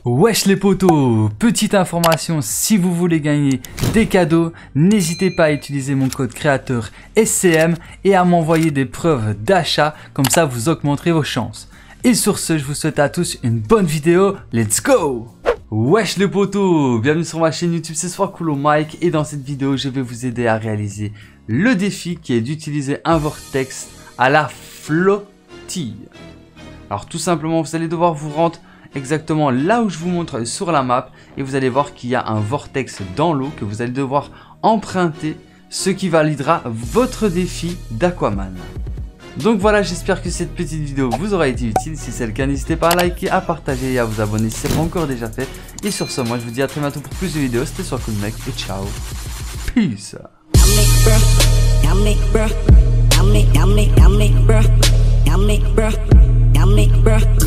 Wesh les potos, petite information, si vous voulez gagner des cadeaux, n'hésitez pas à utiliser mon code créateur SCM et à m'envoyer des preuves d'achat, comme ça vous augmenterez vos chances. Et sur ce, je vous souhaite à tous une bonne vidéo, let's go! Wesh les potos, bienvenue sur ma chaîne YouTube, c'est Swarkulo Mike et dans cette vidéo je vais vous aider à réaliser le défi qui est d'utiliser un vortex à la flottille. Alors tout simplement vous allez devoir vous rendre exactement là où je vous montre sur la map et vous allez voir qu'il y a un vortex dans l'eau que vous allez devoir emprunter, ce qui validera votre défi d'Aquaman. Donc voilà, j'espère que cette petite vidéo vous aura été utile. Si c'est le cas, n'hésitez pas à liker, à partager et à vous abonner si ce n'est pas encore déjà fait. Et sur ce, moi je vous dis à très bientôt pour plus de vidéos. C'était Swarkulo Mike et ciao. Peace. Yummy, bruh.